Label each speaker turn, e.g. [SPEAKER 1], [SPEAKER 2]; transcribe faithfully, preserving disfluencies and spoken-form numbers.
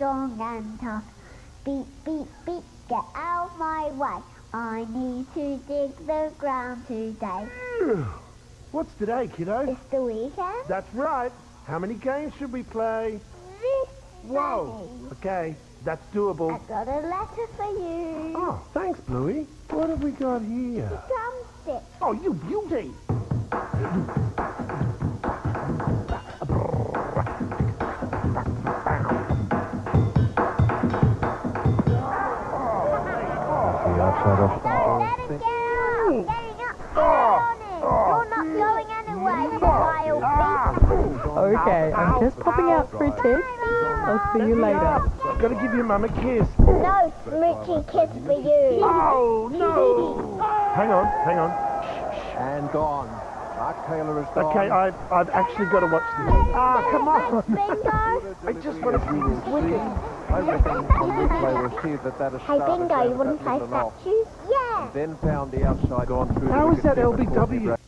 [SPEAKER 1] strong and tough. Beep, beep, beep, get out of my way. I need to dig the ground today.
[SPEAKER 2] What's today, kiddo?
[SPEAKER 1] It's the weekend.
[SPEAKER 2] That's right. How many games should we play?
[SPEAKER 1] This
[SPEAKER 2] Whoa.
[SPEAKER 1] many.
[SPEAKER 2] Okay, that's doable.
[SPEAKER 1] I've got a letter for you.
[SPEAKER 2] Oh, thanks, Bluey. What have we got here?
[SPEAKER 1] Drumstick.
[SPEAKER 2] Oh, you beauty!
[SPEAKER 1] Don't let it get out. I'm getting up. Get on it. You're not going anywhere, you wild beast.
[SPEAKER 3] Okay, I'm just popping out for a tip. I'll see you later.
[SPEAKER 2] Gotta give your mum a kiss.
[SPEAKER 1] No smoochy kiss for you.
[SPEAKER 2] Oh, no! Hang on, hang on.
[SPEAKER 4] And gone. Mark Taylor is gone.
[SPEAKER 2] Okay, I've, I've actually got to watch this. Ah, come on!
[SPEAKER 1] Bingo.
[SPEAKER 2] I just want to see this wicket.
[SPEAKER 4] I reckon on replay we'll see that that has
[SPEAKER 1] Hey,
[SPEAKER 4] started
[SPEAKER 1] Bingo, you
[SPEAKER 4] down
[SPEAKER 1] want to
[SPEAKER 4] that
[SPEAKER 1] play
[SPEAKER 4] little off.
[SPEAKER 1] statues? Yeah.
[SPEAKER 4] Then found the outside gone through.
[SPEAKER 2] How
[SPEAKER 4] the
[SPEAKER 2] is that
[SPEAKER 4] wicket
[SPEAKER 2] L B
[SPEAKER 4] before he
[SPEAKER 2] W?